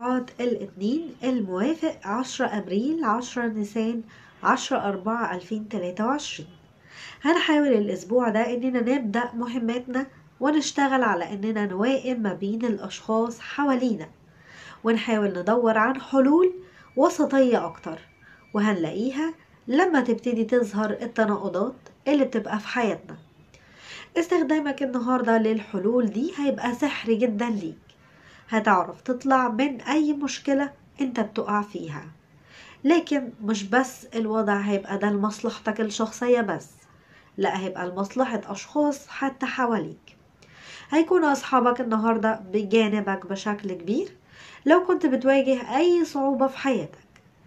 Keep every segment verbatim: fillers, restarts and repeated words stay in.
عاد الاثنين الموافق عشرة أبريل عشرة نيسان عشرة أربعة ألفين تلاتة وعشرين. هنحاول الأسبوع ده إننا نبدأ مهمتنا ونشتغل على إننا نوائم ما بين الأشخاص حوالينا، ونحاول ندور عن حلول وسطية أكتر، وهنلاقيها لما تبتدي تظهر التناقضات اللي بتبقى في حياتنا. استخدامك النهاردة للحلول دي هيبقى سحري جدا ليك، هتعرف تطلع من أي مشكلة انت بتقع فيها. لكن مش بس الوضع هيبقى ده لمصلحتك الشخصية بس، لا، هيبقى لمصلحة أشخاص حتى حواليك. هيكون أصحابك النهاردة بجانبك بشكل كبير. لو كنت بتواجه أي صعوبة في حياتك،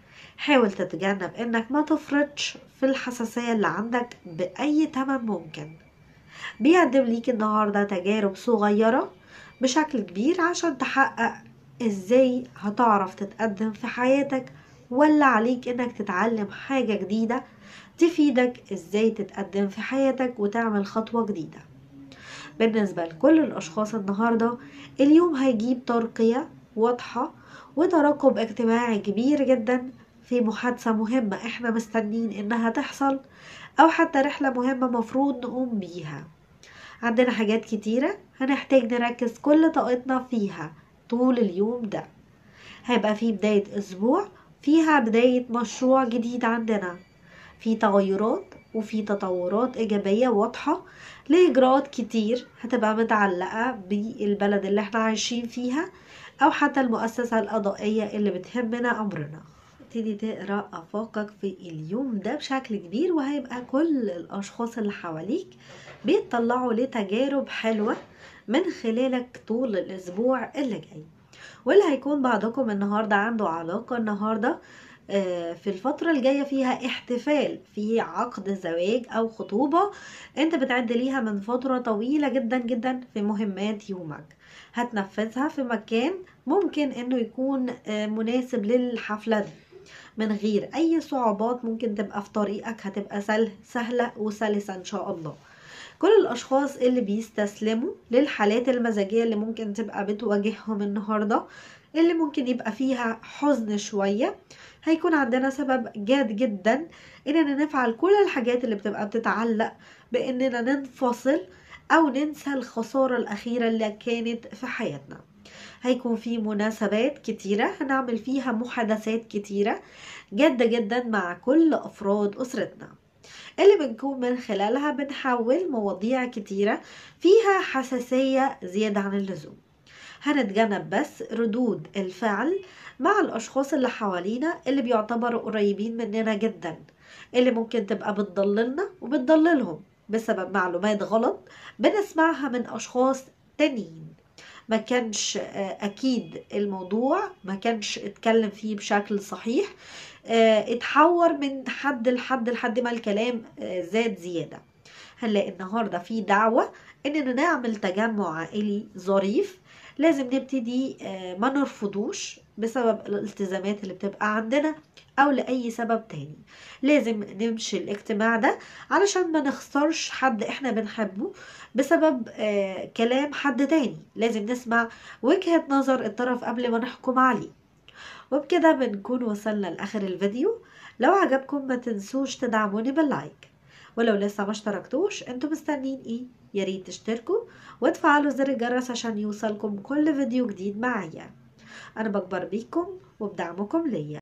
حاول تتجنب إنك ما تفرطش في الحساسية اللي عندك بأي تمن ممكن. بيقدم ليك النهاردة تجارب صغيرة بشكل كبير عشان تحقق ازاي هتعرف تتقدم في حياتك، ولا عليك انك تتعلم حاجة جديدة تفيدك ازاي تتقدم في حياتك وتعمل خطوة جديدة. بالنسبة لكل الاشخاص النهاردة، اليوم هيجيب ترقية واضحة وترقب اجتماعي كبير جدا في محادثة مهمة احنا مستنين انها تحصل، او حتى رحلة مهمة مفروض نقوم بيها. عندنا حاجات كتيرة هنحتاج نركز كل طاقتنا فيها طول اليوم ده. هيبقى في بداية أسبوع فيها بداية مشروع جديد عندنا، في تغيرات وفي تطورات إيجابية واضحة لإجراءات كتير هتبقى متعلقة بالبلد اللي احنا عايشين فيها، أو حتى المؤسسة القضائية اللي بتهمنا أمرنا. تبتدي تقرأ أفاقك في اليوم ده بشكل كبير، وهيبقى كل الأشخاص اللي حواليك بيطلعوا لتجارب حلوة من خلالك طول الأسبوع اللي جاي. واللي هيكون بعضكم النهاردة عنده علاقة النهاردة في الفترة الجاية فيها احتفال في عقد زواج أو خطوبة انت بتعد ليها من فترة طويلة جدا جدا، في مهمات يومك هتنفذها في مكان ممكن انه يكون مناسب للحفلة دي من غير اي صعوبات ممكن تبقى في طريقك، هتبقى سهل سهلة وسلسة ان شاء الله. كل الاشخاص اللي بيستسلموا للحالات المزاجية اللي ممكن تبقى بتواجههم النهاردة، اللي ممكن يبقى فيها حزن شوية، هيكون عندنا سبب جاد جدا اننا نفعل كل الحاجات اللي بتبقى بتتعلق باننا ننفصل او ننسى الخسارة الاخيرة اللي كانت في حياتنا. هيكون في مناسبات كتيرة هنعمل فيها محادثات كتيرة جادة جدا مع كل افراد اسرتنا، اللي بنكون من خلالها بنحول مواضيع كتيرة فيها حساسية زيادة عن اللزوم. هنتجنب بس ردود الفعل مع الأشخاص اللي حوالينا اللي بيعتبروا قريبين مننا جدا، اللي ممكن تبقى بتضللنا وبتضللهم بسبب معلومات غلط بنسمعها من أشخاص تانيين. ما كانش أكيد الموضوع ما كانش اتكلم فيه بشكل صحيح، اتحور من حد لحد لحد ما الكلام زاد زيادة. هنلاقي النهاردة في دعوة اننا نعمل تجمع عائلي ظريف، لازم نبتدي ما نرفضوش بسبب الالتزامات اللي بتبقى عندنا او لأي سبب تاني. لازم نمشي الاجتماع ده علشان ما نخسرش حد احنا بنحبه بسبب كلام حد تاني. لازم نسمع وجهة نظر الطرف قبل ما نحكم عليه. وبكده بنكون وصلنا لآخر الفيديو. لو عجبكم ما تنسوش تدعموني باللايك، ولو لسه ما اشتركتوش انتوا مستنين ايه؟ ياريت تشتركوا وتفعلوا زر الجرس عشان يوصلكم كل فيديو جديد معايا. انا بكبر بيكم وبدعمكم ليا.